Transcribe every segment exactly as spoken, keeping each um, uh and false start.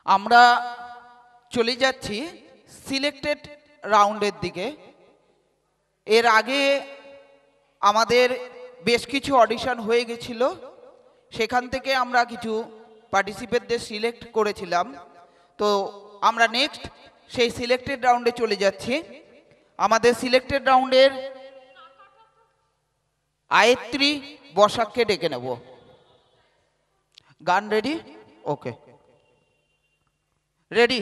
আমরা চলে যাচ্ছি সিলেক্টেড রাউন্ডের দিকে। এর আগে আমাদের বেশ কিছু অডিশন হয়ে গেছিল, সেখান থেকে আমরা কিছু পার্টিসিপেটদের সিলেক্ট করেছিলাম। তো আমরা নেক্সট সেই সিলেক্টেড রাউন্ডে চলে যাচ্ছি। আমাদের সিলেক্টেড রাউন্ডের আয়ত্রী বসাককে ডেকে নেব। গান রেডি? ওকে, রেডি।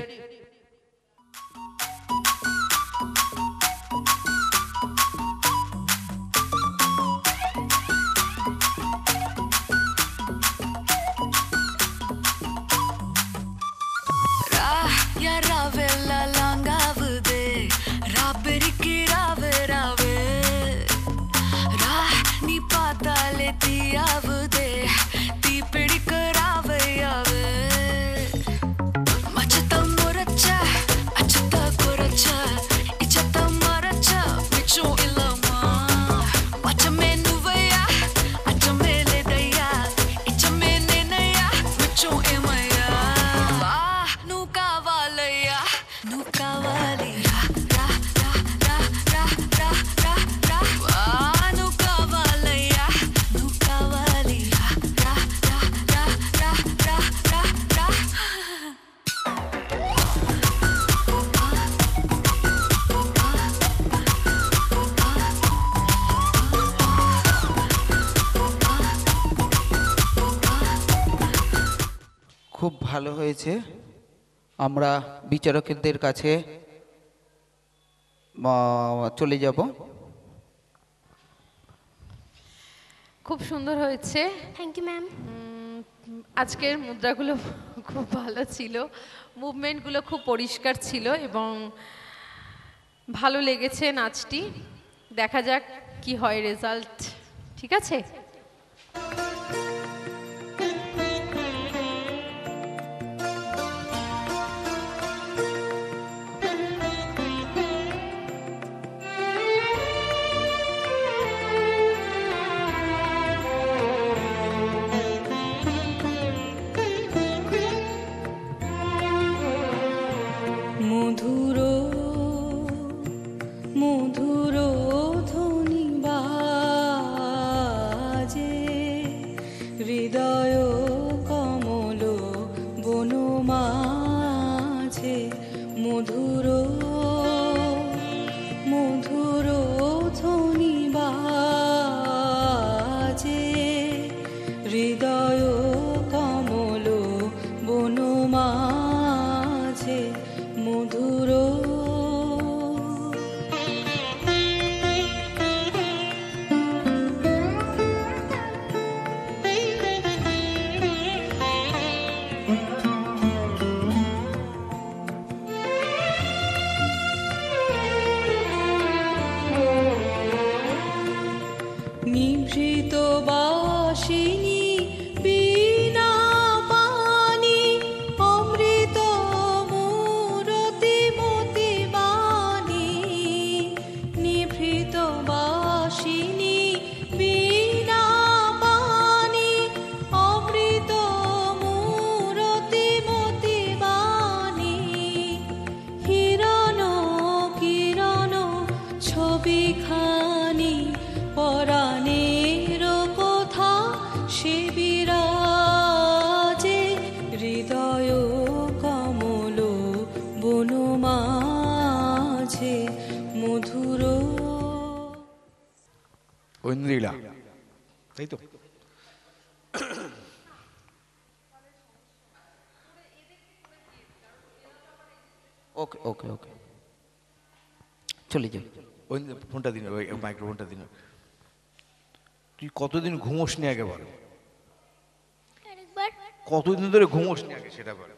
খুব ভালো হয়েছে। আমরা বিচারকদের কাছে চলে যাব। খুব সুন্দর হয়েছে। Thank you ma'am. আজকের মুদ্রাগুলো খুব ভালো ছিল, মুভমেন্টগুলো খুব পরিষ্কার ছিল এবং ভালো লেগেছে নাচটি। দেখা যাক কি হয় রেজাল্ট। ঠিক আছে? ঐন্দ্রিলা, তাই তো? ওকে ওকে ওকে, চলে যাই। ফোনটা দিন, ওই মাইক্রোফোনটা দিন। তুই কতদিন ঘুমোস নি আগে বল? কতদিন ধরে ঘুমোস নি আগে সেটা বল।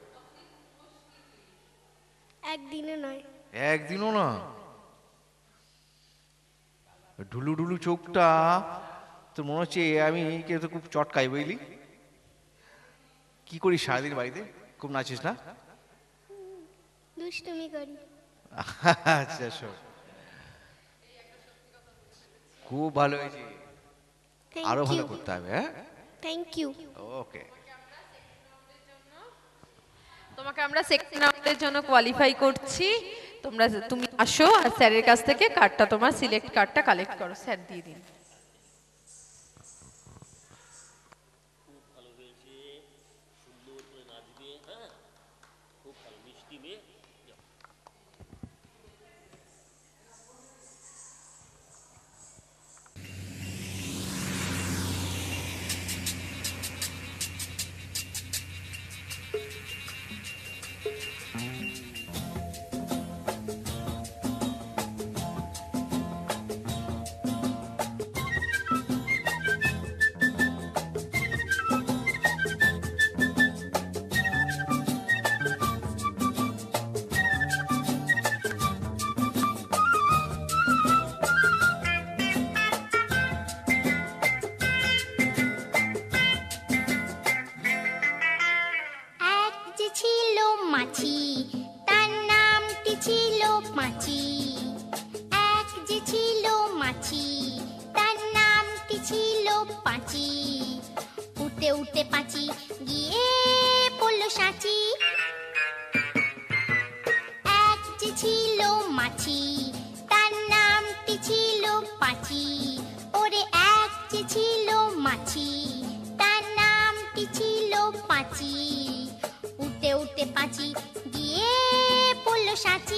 একদিনে নয়। একদিনও না? ঢুলু ঢুলু চোখটা তো মনে হচ্ছে আমি কেউ তো খুব চটকাই, বুঝলি? কি করিস সারাদিন বাড়িতে? খুব নাচিস না? দুষ্টুমি করি। আচ্ছা, শোন, খুব ভালো হয়েছে, আরো ভালো করতে হবে। হ্যাঁ, থ্যাংক ইউ। ওকে। তোমাকে আমরা সেকেন্ড রাউন্ডের জন্য কোয়ালিফাই করছি। তোমরা তুমি আসো আর স্যারের কাছ থেকে কার্ডটা তোমার সিলেক্ট কার্ডটা কালেক্ট করো, স্যার দিয়ে দিন। এক যে ছিল মাছি, তার নামটি ছিল পাঁচি। এক যে ছিল মাছি, তার নামটি ছিল পাঁচি। উঠে উঠে পাঁচি গিয়ে পড়লো সাঁচি। এক যে ছিল মাছি, তার নামটি ছিল পাঁচি। ওরে এক যে ছিল মাছি, তার নামটি ছিল পাঁচি। উঠে উঠে পাঁচি গিয়ে পড়লো সাঁচি।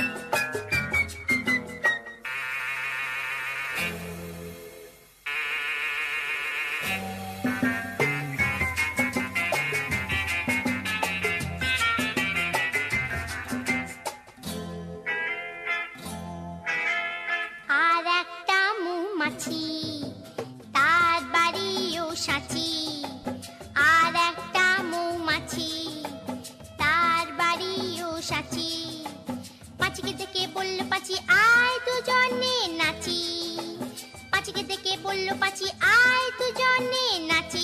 আর একটা মৌমাছি, তার বাড়িও সাঁচি। আর একটা মৌমাছি, তার বাড়িও সাঁচি। পাঁচিকে দেখে বললো পাঁচি আয় দুজনে নাচি। পাঁচিকে দেখে বললো পাঁচি আয় দুজনে নাচি।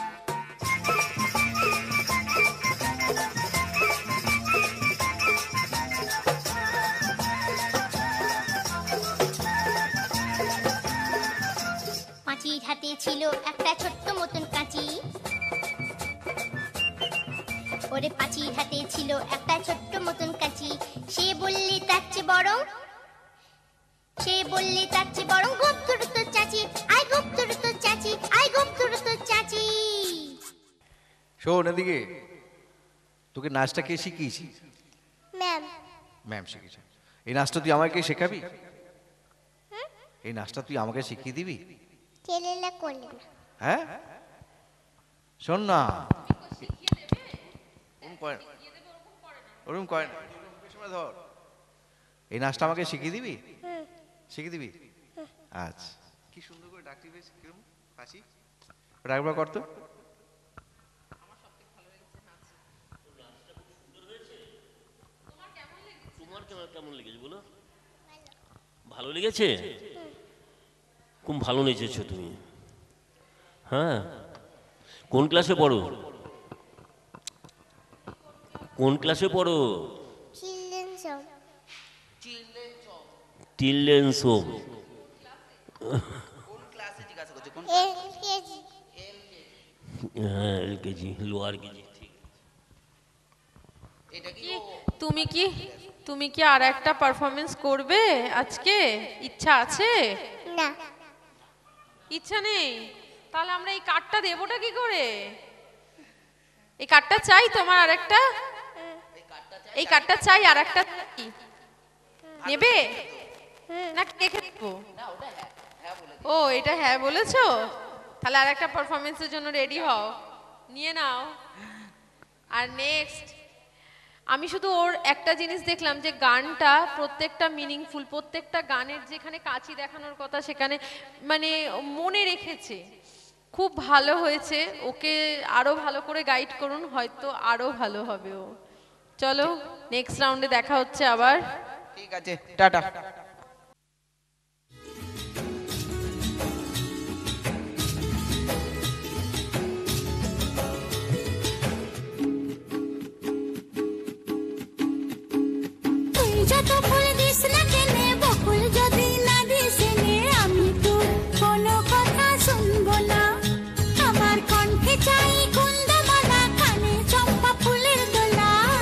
পাঁচির হাতে ছিল একটা ছোট্ট মতন কাঁচি। ওরে পাঁচির হাতে ছিল একটা ছোট্ট মতন কাঁচি। সে বললে তার চেয়ে বরং, সে বললে তার চেয়ে বরং গোপ ধরো তোর চাচি। আয় গোপ ধরো তোর চাচি, আয় গোপ ধরো তোর চাচি। শোন এদিকে, তোকে নাচটা কে শিখিয়েছি? ম্যাম, ম্যাম শিখিয়েছে। এই নাচটা তুই আমাকে শেখাবি? এই নাচটা তুই আমাকে শিখিয়ে দিবি? ছেলেরা করলে না। হ্যাঁ শোন না, ওরকম করে না, ওরকম করে না। সময় ধর, এই নাচটা আমাকে শিখিয়ে দিবি? শিখিয়ে দিবি? আচ্ছা, কি সুন্দর করে ডাকটি বেশ, কিরকম হাসি, ওটা একবার করতো। তোমার কেমন কেমন লেগেছে বলো? ভালো লেগেছে? খুব ভালো নেচেছো তুমি। হ্যাঁ, কোন ক্লাসে পড়ো? কোন ক্লাসে পড়ো? Children's home. Children's home. কোন ক্লাসে জিজ্ঞাসা করছে? কোন এলকেজি। হ্যাঁ, এলকেজি, লোয়ার কেজি। ঠিক। এটা কি কি তুমি কি তুমি কি আর একটা পারফরমেন্স করবে আজকে? ইচ্ছা আছে? না, ইচ্ছা নেই? তাহলে আমরা এই কার্ডটা দেবোটা কি করে? এই কার্ডটা চাই তোমার আরেকটা? এই কার্ডটা চাই আর একটা নেবে না রেখে দেবো? ও এটা হ্যাঁ বলেছো, তাহলে আর একটা পারফরমেন্সের জন্য রেডি হও, নিয়ে নাও। আর নেক্সট আমি শুধু ওর একটা জিনিস দেখলাম যে গানটা প্রত্যেকটা মিনিংফুল, প্রত্যেকটা গানের যেখানে কাঁচি দেখানোর কথা সেখানে মানে মনে রেখেছে, খুব ভালো হয়েছে। ওকে আরো ভালো করে গাইড করুন, হয়তো আরো ভালো হবে ও। চলো নেক্সট রাউন্ডে দেখা হচ্ছে আবার। ঠিক আছে, টাটা। তুই যত ফুল দিস না কেনে, বকুল যদি না দিস এনে, আমি তোর কোনো কথা শুনবো না। আমার কণ্ঠে চাই কুন্দমালা, কানে চম্পা ফুলের দোলা।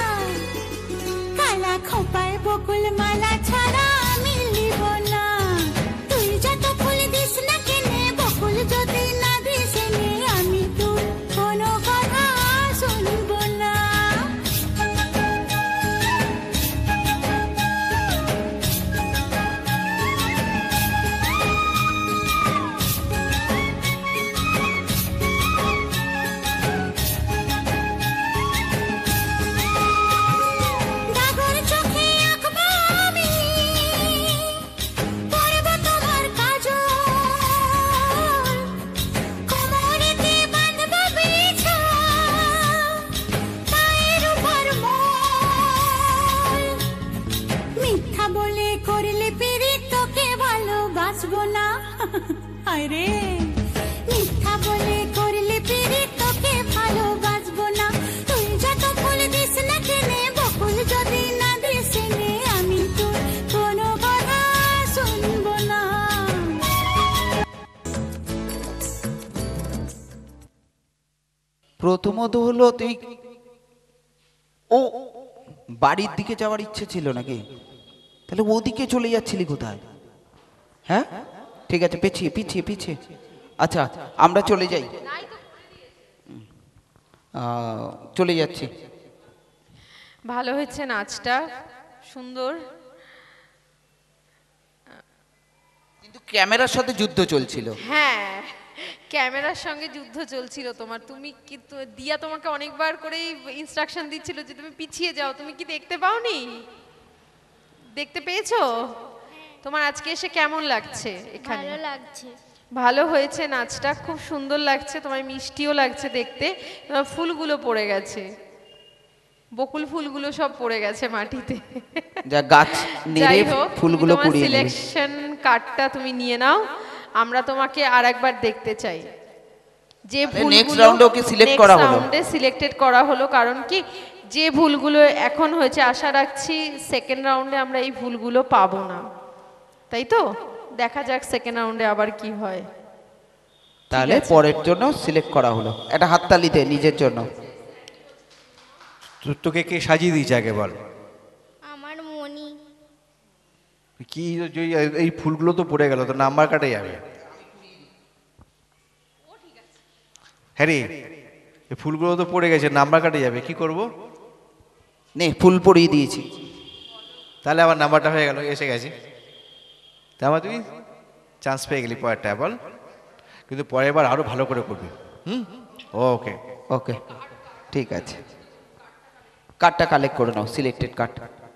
প্রথমত হলো তুই ও বাড়ির দিকে যাওয়ার ইচ্ছে ছিল নাকি? তাহলে ওদিকে চলে যাচ্ছিলি কোথায়? হ্যাঁ ঠিক আছে, পিছিয়ে পিছিয়ে পিছিয়ে। আচ্ছা আমরা চলে যাই, আহ, চলে যাচ্ছি। ভালো হয়েছে নাচটা, সুন্দর। কিন্তু ক্যামেরার সাথে যুদ্ধ চলছিল। হ্যাঁ, ক্যামেরার সঙ্গে যুদ্ধ চলছিল তোমার। তুমি কি তো- দিয়া তোমাকে অনেকবার করেই ইনস্ট্রাকশন দিচ্ছিল যে তুমি পিছিয়ে যাও, তুমি কি দেখতে পাওনি? দেখতে পেয়েছো? তোমার আজকে এসে কেমন লাগছে এখানে? ভালো লাগছে। ভালো হয়েছে নাচটা, খুব সুন্দর লাগছে, তোমার মিষ্টিও লাগছে দেখতে। তোমার ফুলগুলো পড়ে গেছে, বকুল ফুলগুলো সব পড়ে গেছে মাটিতে। যা গাছ নেড়ে যাই হোক, ফুলগুলো তোমার কুড়িয়ে নেবে। সিলেকশন কার্ডটা তুমি নিয়ে নাও, আমরা তোমাকে আরেকবার দেখতে চাই। যে তাহলে next round এ ওকে select করা হলো। রাউন্ডে সিলেক্টেড করা হলো, কারণ কি যে ভুলগুলো এখন হয়েছে, আশা রাখছি সেকেন্ড রাউন্ডে আমরা এই ভুলগুলো পাবো না, তাই তো? দেখা যাক সেকেন্ড রাউন্ডে আবার কি হয়। তাহলে পরের জন্য সিলেক্ট করা হলো। একটা হাততালি দে নিজের জন্য। তো- তোকে কে সাজিয়ে দিয়েছে আগে বল? আমার মনি। কি যে- এই ফুলগুলো তো পড়ে গেল, তো নাম্বার কাটে যাবে। হ্যাঁ রে, এই ফুলগুলো তো পড়ে গেছে, নাম্বার কাটে যাবে, কি করব? নে ফুল পরিয়ে দিয়েছি। তাহলে আমার নাম্বারটা হয়ে গেল, এসে গেছে। তারপর তুই চান্স পেয়ে গেলি পরেরটা, বল। কিন্তু পরের বার আরো ভালো করে করবি। হুম, ওকে। ওকে ঠিক আছে, কার্ডটা কালেক্ট করে নাও, সিলেক্টেড কার্ড।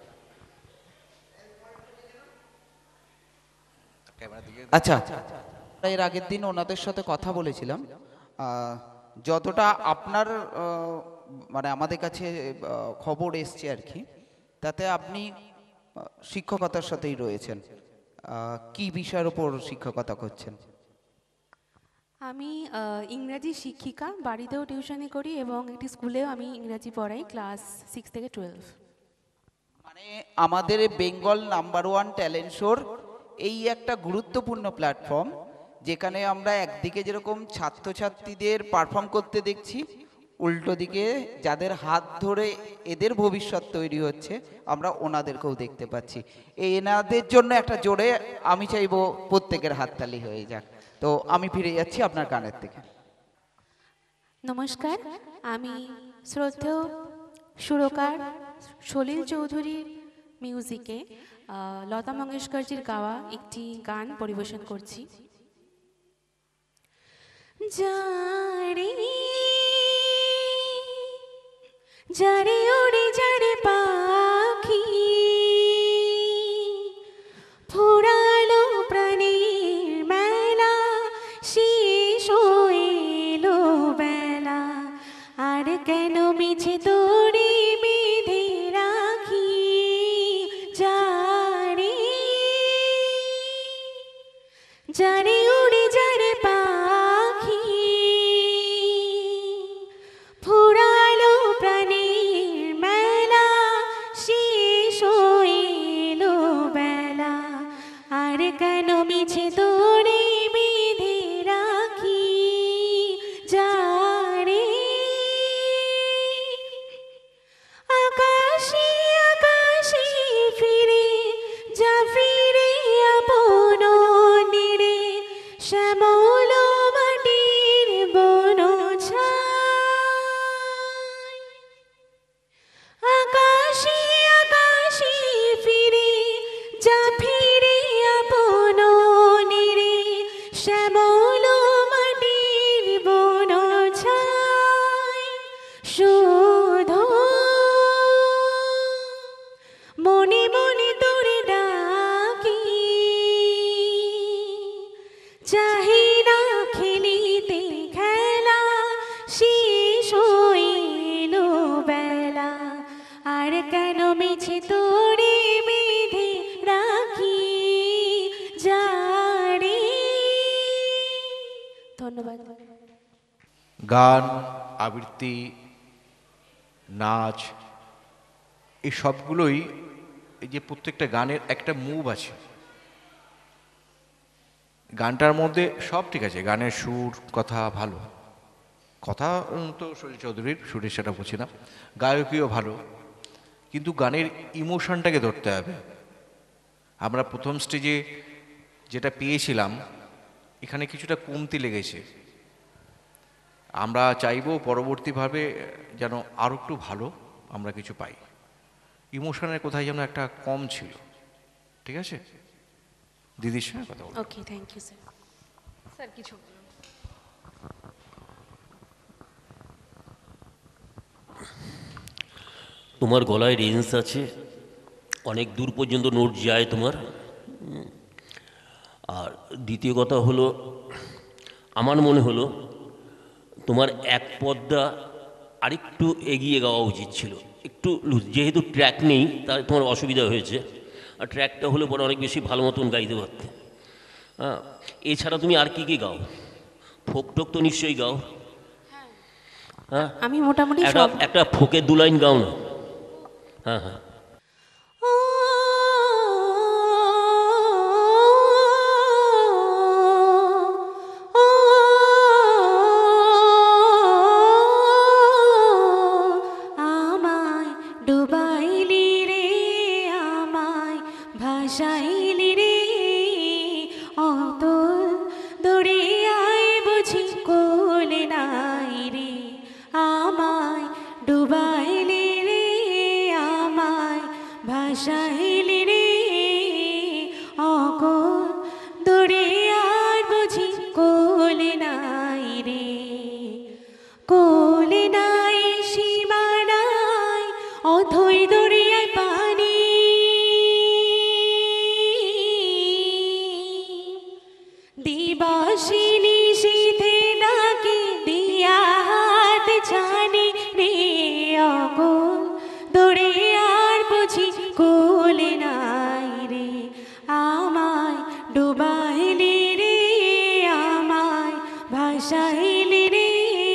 আচ্ছা, আমরা এর আগের দিন ওনাদের সাথে কথা বলেছিলাম। আহ, যতটা আপনার আহ, মানে আমাদের কাছে আহ, খবর এসছে আর কি, তাতে আপনি আহ, শিক্ষকতার সাথেই রয়েছেন। আহ, কি বিষয়ের উপর শিক্ষকতা করছেন? আমি আহ, ইংরাজি শিক্ষিকা, বাড়িতেও টিউশনি করি এবং একটি স্কুলেও আমি ইংরাজি পড়াই, ক্লাস সিক্স থেকে টুয়েলভ। মানে আমাদের বেঙ্গল নাম্বার ওয়ান ট্যালেন্ট শোর এই একটা গুরুত্বপূর্ণ প্ল্যাটফর্ম, যেখানে আমরা একদিকে যেরকম ছাত্রছাত্রীদের পারফর্ম করতে দেখছি, উল্টো দিকে যাদের হাত ধরে এদের ভবিষ্যৎ তৈরি হচ্ছে আমরা ওনাদেরকেও দেখতে পাচ্ছি। এই এনাদের জন্য একটা জোরে আমি চাইবো প্রত্যেকের হাততালি হয়ে যাক। তো আমি ফিরে যাচ্ছি আপনার গানের থেকে। নমস্কার, আমি শ্রদ্ধেয় সুরকার সলিল চৌধুরীর মিউজিকে আহ, লতা মঙ্গেশকরজির গাওয়া একটি গান পরিবেশন করছি। যারে যারে ওড়ে যারে পাখি, ফুরালো প্রাণীর মেলা, শেষ হইলো বেলা, আর কেন মিছে তোরে বেঁধে রাখি। যারে যারে উড়ে যারে পাখি, ফুরালো প্রাণীর মেলা, শেষ হইলো বেলা, আর কেন মিছে তোরে বেঁধে রাখি। যারে আকাশে আকাশে ফিরে যা, ফিরে আপন নিরে, শ্যামল মাটির বন ছায়। আকাশে আকাশে ফিরে যা, ফিরে আপন নিরে, শ্যামল মাটির বন ছায়। শুধু মনে মনে তোরে ডাকি, চাহি না খেলিতে খেলা, শেষ হইলো বেলা, আর কেন মিছে তোরে বেঁধে রাখি। যারে ধন্যবাদ। গান, আবৃত্তি, নাচ, এই সবগুলোই, এই যে প্রত্যেকটা গানের একটা মুভ আছে। গানটার মধ্যে সব ঠিক আছে, গানের সুর কথা ভালো, কথা উম, তো সলিল চৌধুরীর সুরের, সেটা বলছি না, গায়কীও ভালো, কিন্তু গানের ইমোশনটাকে ধরতে হবে। আমরা প্রথম স্টেজে যেটা পেয়েছিলাম এখানে কিছুটা কমতি লেগেছে। আমরা চাইবো পরবর্তীভাবে যেন আরও একটু ভালো আমরা কিছু পাই। ইমোশনের কোথায় যেন একটা কম ছিল। ঠিক আছে, দিদির সঙ্গে কথা বলবো। Okay, thank you sir. Sir কিছু বলুন। তোমার গলায় রেঞ্জ আছে, অনেক দূর পর্যন্ত নোট যায় তোমার। হুম। আর দ্বিতীয় কথা হলো, আমার মনে হলো তোমার এক পদ্মা আরেকটু এগিয়ে গাওয়া উচিত ছিল, একটু লুজ। যেহেতু ট্র্যাক নেই তাই তোমার অসুবিধা হয়েছে, আর ট্র্যাকটা হলে পরে অনেক বেশি ভালো মতন গাইতে পারতে। হ্যাঁ, এছাড়া তুমি আর কি কি গাও? ফোক টোক তো নিশ্চয়ই গাও। হ্যাঁ, আমি মোটামুটি একটা সব একটা ফোকের দু লাইন গাও না। হ্যাঁ হ্যাঁ, আমায় ডুবাইলি রে, আমায় ভাসাইলি রে, অতল দরিয়ায় বুঝি কোলে নাই রে। আমায় ডুবাইলি রে, আমায় ভাসাইলি রে, অকল দরিয়ার বুঝি কোলে নাই রে। কোলে নাই সীমানায় অথই দরিয়ায় পানি, দিবাসিনী শীতে ডাকি দিয়া হাত ছানি রে, অকল দরিয়ার বুঝি কোলে নাই রে। আমায় ডুবাইলি রে, আমায় ভাসাইলি রে,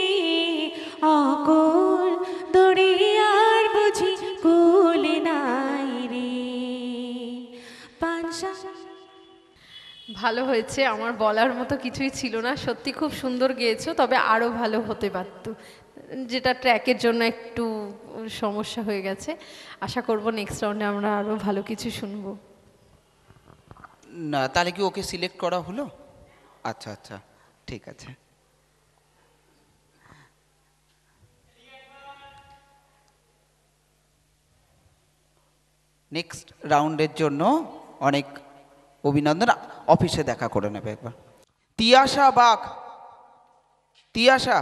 অকল দরিয়ার বুঝি কোলে নাই রে। পানসা ভালো হয়েছে, আমার বলার মতো কিছুই ছিল না, সত্যি খুব সুন্দর গেয়েছো, তবে আরও ভালো হতে পারত, যেটা ট্র্যাকের জন্য একটু সমস্যা হয়ে গেছে। আশা করব নেক্সট রাউন্ডে আমরা আরও ভালো কিছু শুনবো। না, তাহলে কি ওকে সিলেক্ট করা হলো? আচ্ছা আচ্ছা, ঠিক আছে। নেক্সট রাউন্ডের জন্য অনেক অভিনন্দন। অফিসে দেখা করে নেবে একবার। তিয়াশা বাগ, তিয়াশা।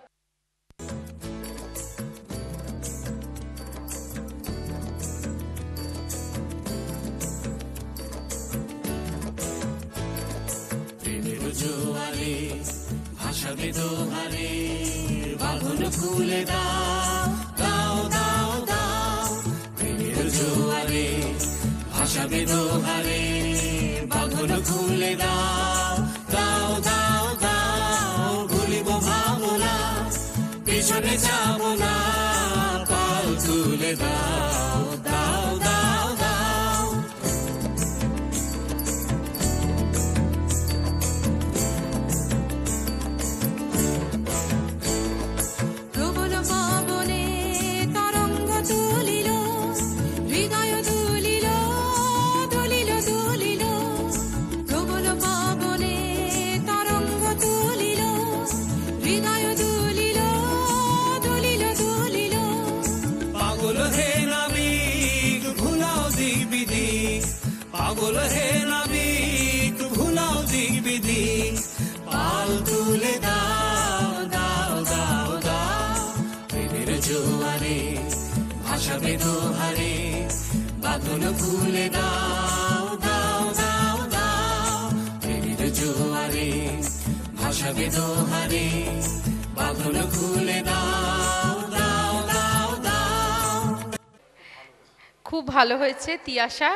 প্রবল পবনে তরঙ্গ তুলিল, হৃদয় তুলিল, তুলিল তুলিল। প্রবল পবনে তরঙ্গ তুলিল, হৃদয় তুলিল, তুলিল তুলিল। পাগল হে নাবিক ভুলাও দিক বিদিক, পাগল হে নাবিক ভুলাও দিক বিদিক। পাল তুলে দাও দাও দাও দাও, প্রেমের জোয়ারে ভাসাবে দোহারে। বাঁধন খুলে দাও দাও দাও দাও, প্রেমের জোয়ারে ভাসাবে দোহারে। বাঁধন খুলে দাও দাও দাও দাও। খুব ভালো হয়েছে তিয়াশা।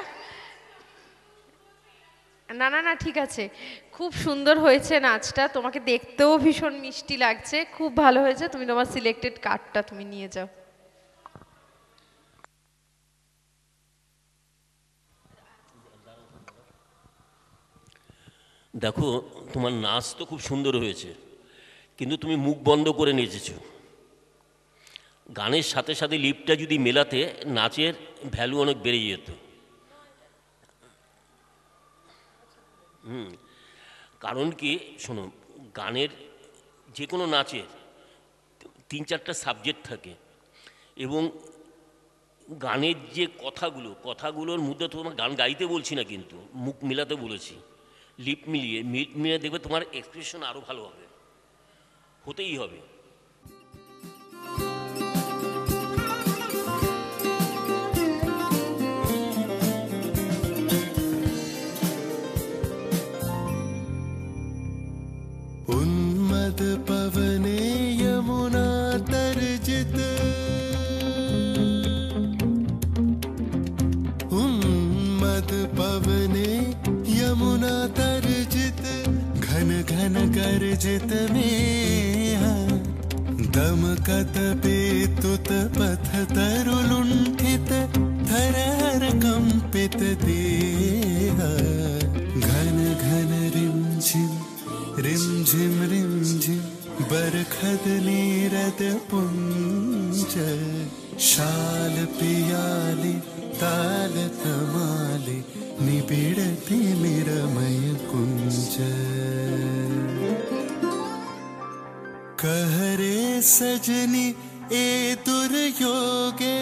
না না না, ঠিক আছে, খুব সুন্দর হয়েছে নাচটা, তোমাকে দেখতেও ভীষণ মিষ্টি লাগছে, খুব ভালো হয়েছে। তুমি তোমার সিলেক্টেড কার্ডটা তুমি নিয়ে যাও। দেখো তোমার নাচ তো খুব সুন্দর হয়েছে, কিন্তু তুমি মুখ বন্ধ করে নেচেছো। গানের সাথে সাথে লিপটা যদি মেলাতে নাচের ভ্যালু অনেক বেড়ে যেত। হুম কারণ কি শোনো, গানের যে কোনো নাচের তিন চারটা সাবজেক্ট থাকে এবং গানের যে কথাগুলো কথাগুলোর মধ্যে তোমার গান গাইতে বলছি না, কিন্তু মুখ মেলাতে বলেছি। লিপ মিলিয়ে মিট মিলিয়ে দেখবে তোমার এক্সপ্রেশন আরও ভালো হবে, হতেই হবে। उन्मद पवने यमुना तर्जित उन्मद पवने यमुना तर्जित घन घन गर्जित में दमकत पेतुत पथ तरुलुंठित थरहर कंपित देह घन घन रिमझिम रिमझिम रिमझिम बरखद नीरद पुंज शाल पियाली ताल तमाली निबिड़ती निरमय कुंज कहरे सजनी ए दुर्योगे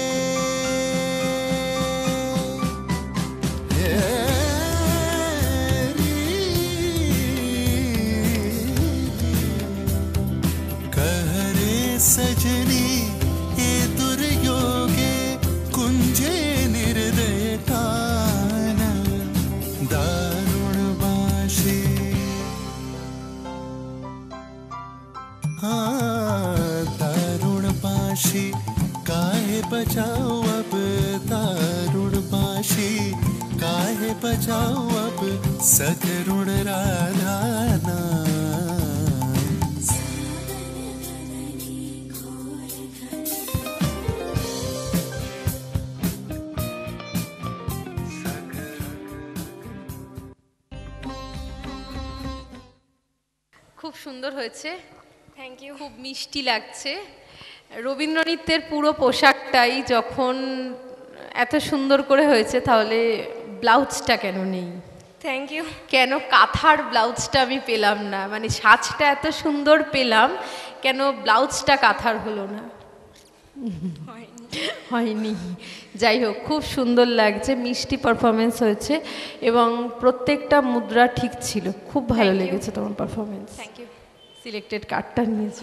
सजनी ए दुर्योगे कुंजे निर्दय कान दारुण बाशी हाँ दारुण बाशी काहे बचाओ अब दारुण बाशी काहे बचाओ अब सतरुण राधा नाम খুব সুন্দর হয়েছে, থ্যাংক ইউ। খুব মিষ্টি লাগছে। রবীন্দ্রনৃত্যের পুরো পোশাকটাই যখন এত সুন্দর করে হয়েছে, তাহলে ব্লাউজটা কেন নেই? Thank you. কেন কাঁথার ব্লাউজটা আমি পেলাম না? মানে সাজটা এত সুন্দর পেলাম, কেন ব্লাউজটা কাঁথার হলো না? হয়নি। যাই হোক, খুব সুন্দর লাগছে, মিষ্টি পারফরমেন্স হয়েছে এবং প্রত্যেকটা মুদ্রা ঠিক ছিল। খুব ভালো লেগেছে তোমার পারফরমেন্স। Thank you. সিলেক্টেড কার্ডটা নিয়েছি।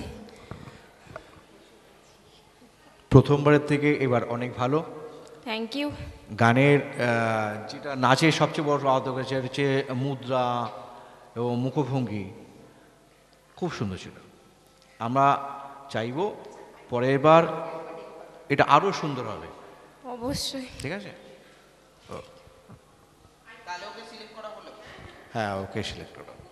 প্রথমবারের থেকে এবার অনেক ভালো। Thank you. গানের যেটা নাচের সবচেয়ে বড় আহত করেছে হচ্ছে মুদ্রা এবং মুখভঙ্গি, খুব সুন্দর ছিল। আমরা চাইব পরের বার এটা আরও সুন্দর হবে। অবশ্যই। ঠিক আছে, হ্যাঁ ওকে সিলেক্ট করা।